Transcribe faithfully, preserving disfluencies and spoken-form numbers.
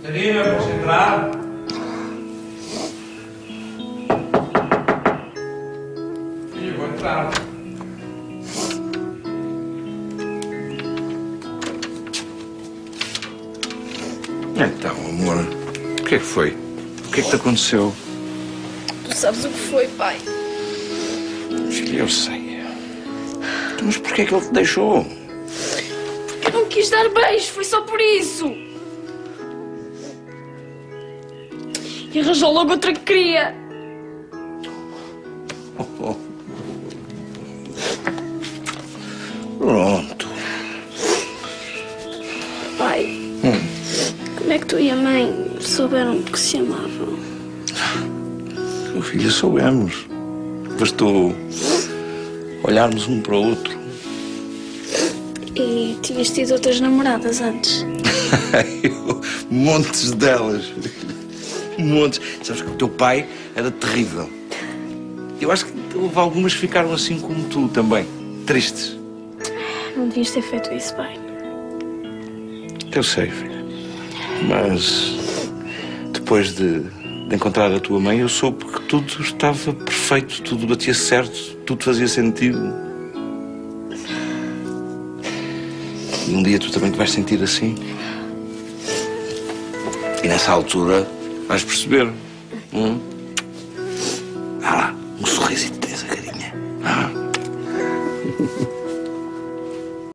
Catarina, posso entrar? Sim, vou entrar. Então, amor, o que é que foi? O que é que te aconteceu? Tu sabes o que foi, pai? Filha, eu sei. Mas porquê é que ele te deixou? Porque eu não quis dar beijo, foi só por isso. E arranjou logo outra que queria. Oh, oh. Pronto. Pai, Hum. como é que tu e a mãe souberam que se amavam? Meu filho, soubemos. Bastou olharmos um para o outro. E tinhas tido outras namoradas antes? Montes delas. Montes. Sabes que o teu pai era terrível. Eu acho que houve algumas que ficaram assim como tu também. Tristes. Não devias ter feito isso, pai. Eu sei, filha. Mas depois de, de encontrar a tua mãe, eu soube que tudo estava perfeito, tudo batia certo, tudo fazia sentido. E um dia tu também te vais sentir assim. E nessa altura vais perceber. Hum?